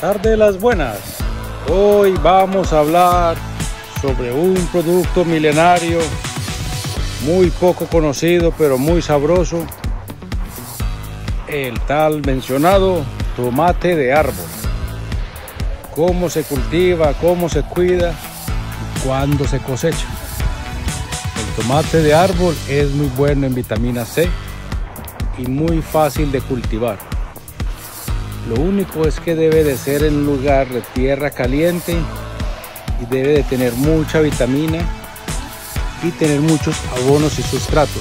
tarde de las buenas. Hoy vamos a hablar sobre un producto milenario muy poco conocido pero muy sabroso, el tal mencionado tomate de árbol. Cómo se cultiva, cómo se cuida y cuándo se cosecha. El tomate de árbol es muy bueno en vitamina C y muy fácil de cultivar. Lo único es que debe de ser en un lugar de tierra caliente y debe de tener mucha vitamina y tener muchos abonos y sustratos.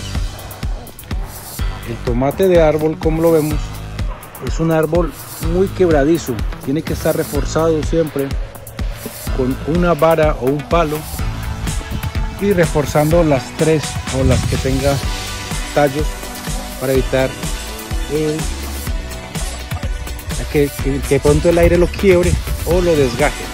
El tomate de árbol, como lo vemos, es un árbol muy quebradizo. Tiene que estar reforzado siempre con una vara o un palo y reforzando las tres o las que tenga tallos para evitar que pronto el aire lo quiebre o lo desgaje.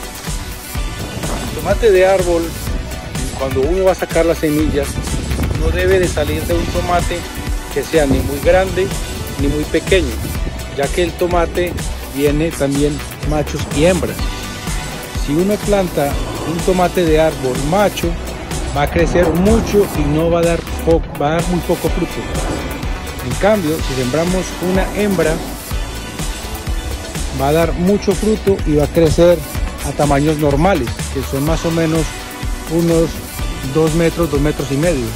El tomate de árbol, cuando uno va a sacar las semillas, no debe de salir de un tomate que sea ni muy grande ni muy pequeño, ya que el tomate viene también machos y hembras. Si uno planta un tomate de árbol macho, va a crecer mucho y no va a dar muy poco fruto. En cambio, si sembramos una hembra, va a dar mucho fruto y va a crecer a tamaños normales, que son más o menos unos 2 metros, 2 metros y medio.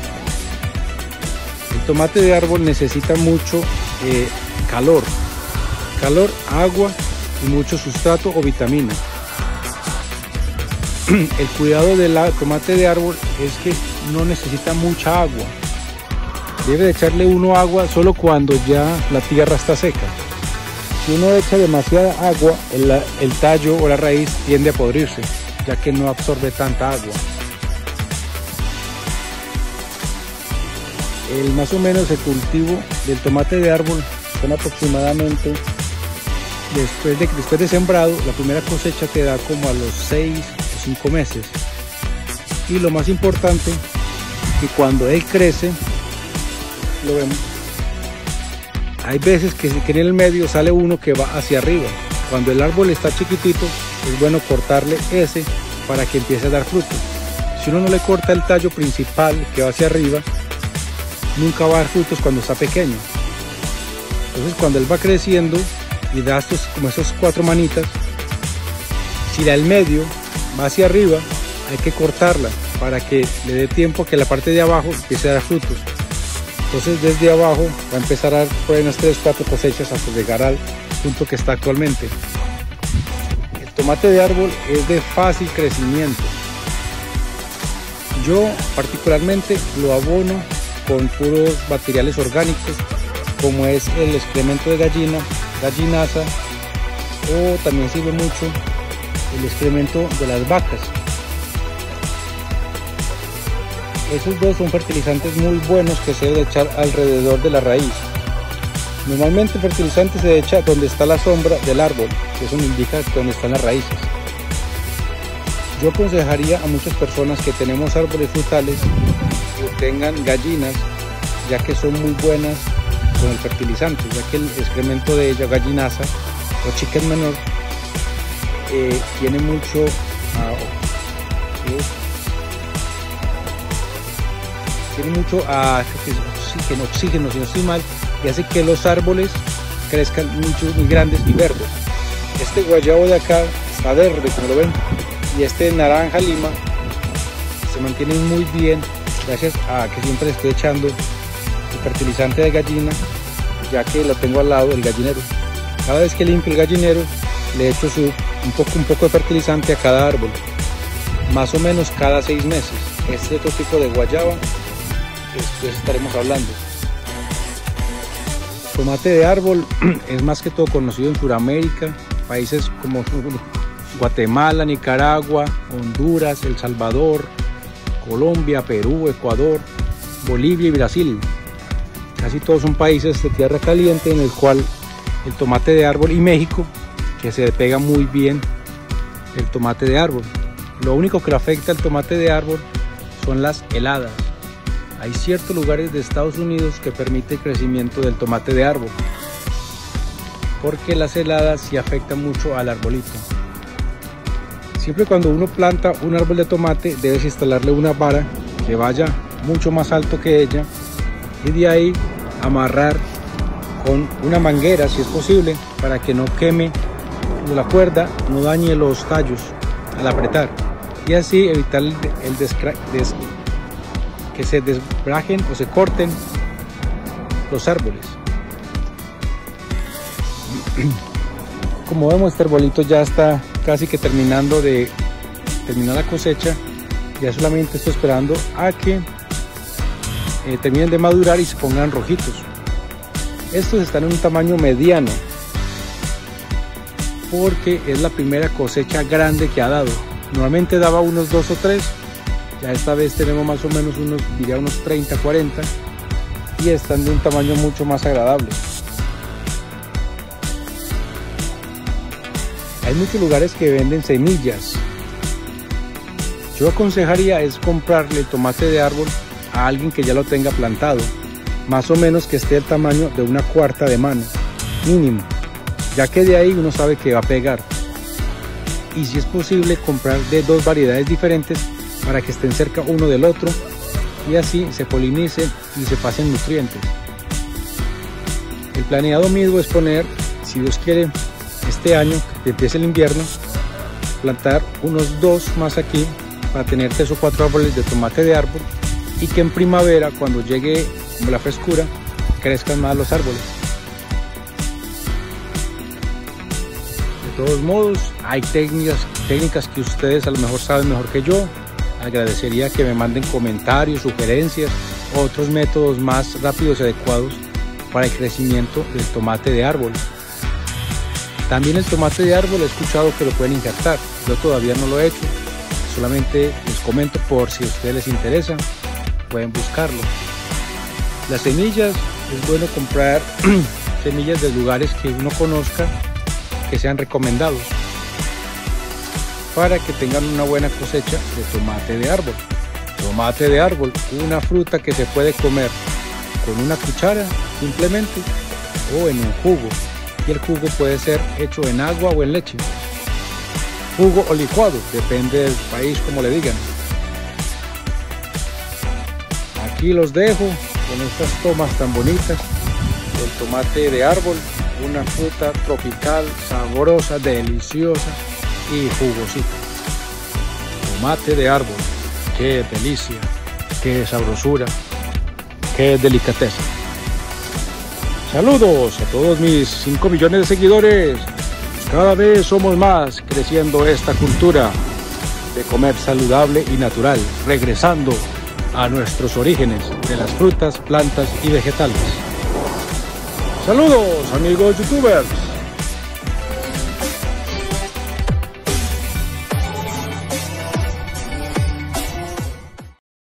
El tomate de árbol necesita mucho calor, agua y mucho sustrato o vitamina. El cuidado del tomate de árbol es que no necesita mucha agua. Debe de echarle uno agua solo cuando ya la tierra está seca. Si uno echa demasiada agua, el tallo o la raíz tiende a podrirse, ya que no absorbe tanta agua. Más o menos el cultivo del tomate de árbol son aproximadamente, después de sembrado, la primera cosecha te da como a los 6 o 5 meses. Y lo más importante, que cuando él crece, lo vemos. Hay veces que en el medio sale uno que va hacia arriba. Cuando el árbol está chiquitito, es bueno cortarle ese para que empiece a dar fruto. Si uno no le corta el tallo principal que va hacia arriba, nunca va a dar frutos cuando está pequeño. Entonces, cuando él va creciendo y da como esas 4 manitas, si la del medio va hacia arriba, hay que cortarla para que le dé tiempo que la parte de abajo empiece a dar frutos. Entonces, desde abajo va a empezar a dar por unas 3-4 cosechas hasta llegar al punto que está actualmente. El tomate de árbol es de fácil crecimiento. Yo particularmente lo abono con puros materiales orgánicos, como es el excremento de gallina, gallinaza, o también sirve mucho el excremento de las vacas. Esos dos son fertilizantes muy buenos que se debe echar alrededor de la raíz. Normalmente el fertilizante se echa donde está la sombra del árbol, que eso indica donde están las raíces. Yo aconsejaría a muchas personas que tenemos árboles frutales que tengan gallinas, ya que son muy buenas con el fertilizante, ya que el excremento de ella, gallinaza o chicken menor, tiene mucho oxígeno, si no estoy mal, y hace que los árboles crezcan muy grandes y verdes. Este guayabo de acá está verde, como lo ven, y este naranja lima se mantiene muy bien gracias a que siempre le estoy echando el fertilizante de gallina, ya que lo tengo al lado del gallinero. Cada vez que limpio el gallinero le echo un poco de fertilizante a cada árbol, más o menos cada 6 meses. Este otro tipo de guayaba, después estaremos hablando. Tomate de árbol es más que todo conocido en Sudamérica, países como Guatemala, Nicaragua, Honduras, El Salvador, Colombia, Perú, Ecuador, Bolivia y Brasil. Casi todos son países de tierra caliente en el cual el tomate de árbol, y México, que se pega muy bien el tomate de árbol. Lo único que le afecta al tomate de árbol son las heladas. Hay ciertos lugares de Estados Unidos que permite el crecimiento del tomate de árbol. porque las heladas sí afectan mucho al arbolito. Siempre cuando uno planta un árbol de tomate debes instalarle una vara que vaya mucho más alto que ella y de ahí amarrar con una manguera si es posible para que no queme la cuerda, no dañe los tallos al apretar y así evitar que se desbrajen o se corten los árboles. Como vemos, este arbolito ya está casi que terminando de terminar la cosecha. Ya solamente estoy esperando a que terminen de madurar y se pongan rojitos. Estos están en un tamaño mediano porque es la primera cosecha grande que ha dado. Normalmente daba unos 2 o 3, ya esta vez tenemos más o menos unos 30, 40 y están de un tamaño mucho más agradable. Hay muchos lugares que venden semillas. Yo aconsejaría es comprarle el tomate de árbol a alguien que ya lo tenga plantado, más o menos que esté el tamaño de una cuarta de mano mínimo, ya que de ahí uno sabe que va a pegar. Y si es posible comprar de 2 variedades diferentes para que estén cerca uno del otro y así se polinicen y se pasen nutrientes. El planeado mío es poner, si Dios quiere, este año que empiece el invierno, plantar unos 2 más aquí para tener 3 o 4 árboles de tomate de árbol y que en primavera, cuando llegue como la frescura, crezcan más los árboles. De todos modos, hay técnicas que ustedes a lo mejor saben mejor que yo. Agradecería que me manden comentarios, sugerencias o otros métodos más rápidos y adecuados para el crecimiento del tomate de árbol. También el tomate de árbol he escuchado que lo pueden injertar. Yo todavía no lo he hecho, solamente les comento por si a ustedes les interesa, pueden buscarlo. Las semillas, es bueno comprar semillas de lugares que uno conozca, que sean recomendados, para que tengan una buena cosecha de tomate de árbol. Tomate de árbol, una fruta que se puede comer con una cuchara simplemente o en un jugo. Y el jugo puede ser hecho en agua o en leche. Jugo o licuado, depende del país como le digan. Aquí los dejo con estas tomas tan bonitas del tomate de árbol, una fruta tropical, sabrosa, deliciosa y jugosita. Tomate de árbol, qué delicia, qué sabrosura, qué delicadeza. Saludos a todos mis 5 millones de seguidores. Cada vez somos más creciendo esta cultura de comer saludable y natural, regresando a nuestros orígenes de las frutas, plantas y vegetales. Saludos amigos youtubers.